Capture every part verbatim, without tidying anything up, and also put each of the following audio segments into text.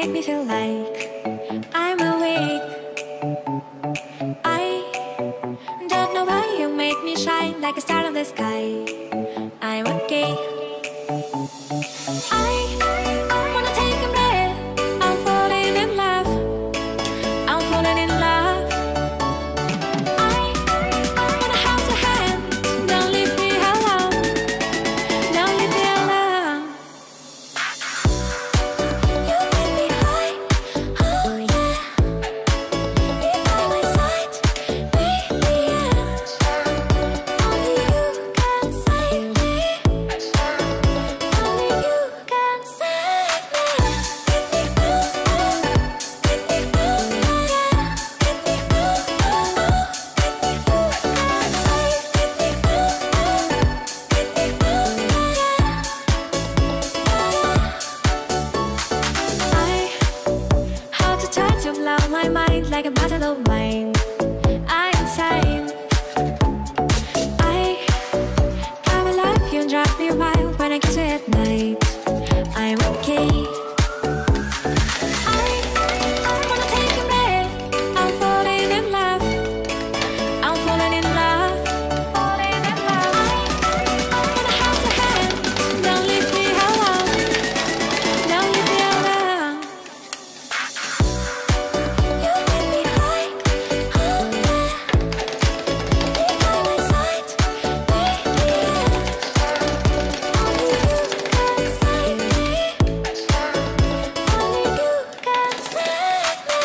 make me feel like I'm awake. I don't know why you make me shine like a star in the sky. I'm okay. I wanna take a breath. I'm falling in love. I'm falling in love. I wanna hold your hand. Don't leave me alone. Don't leave me alone. You make me high. Oh yeah. You're by my side. Baby, yeah. Only you can save me. Only you can save me. I how to touch you, blow my mind like a bottle of wine. I'm insane. I come alive, you drive me wild when I kiss you at night. I'm okay. I wanna take a breath. I'm falling in love. I'm falling in love. Falling in love. I wanna hold your hand. Don't leave me alone. Don't leave me alone. You make me high. Oh yeah. You're by my side. Baby, yeah. Only you can save me. Only you can save me.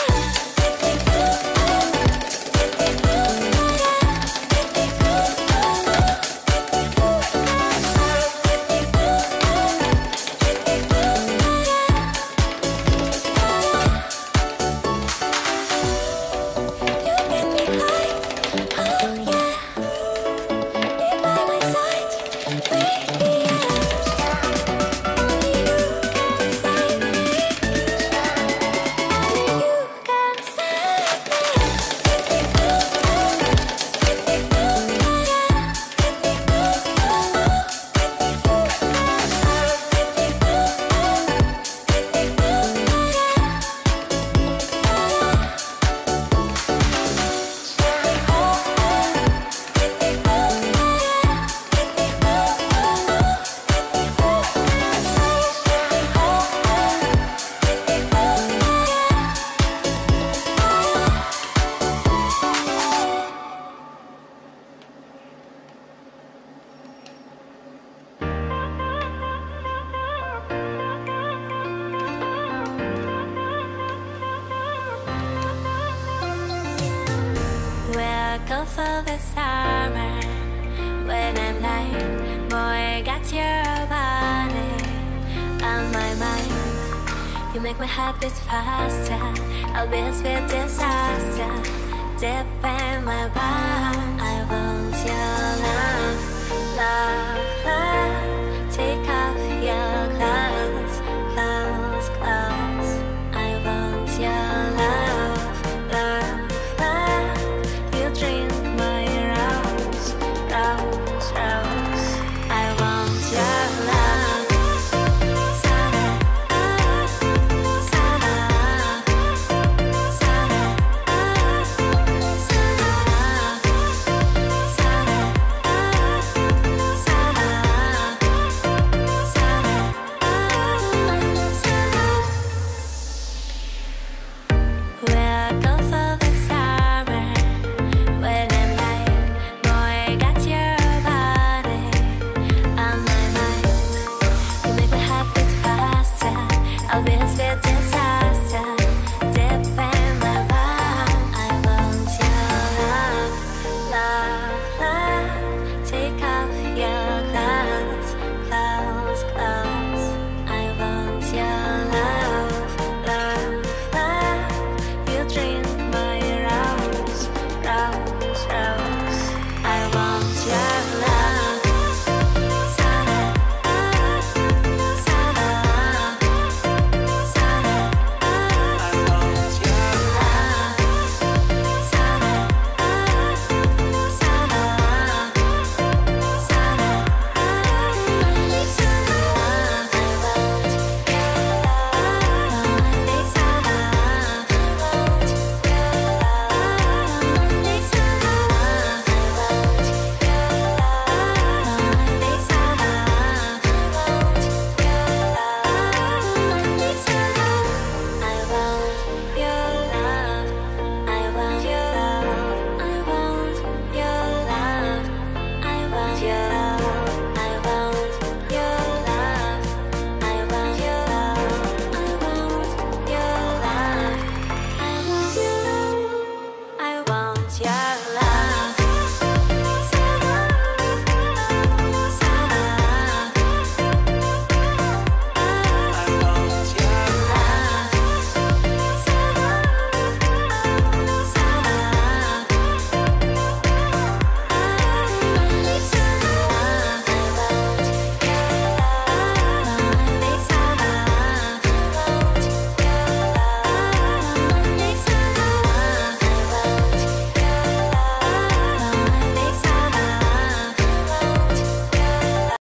You make me high. Oh yeah. You're by my side. Baby, yeah. Only you can save me. Only you can save me. Welcome for the summer. When I'm like, boy, got your body on my mind. You make my heart beat faster. I'll be a sweet disaster. Deep in my bones, I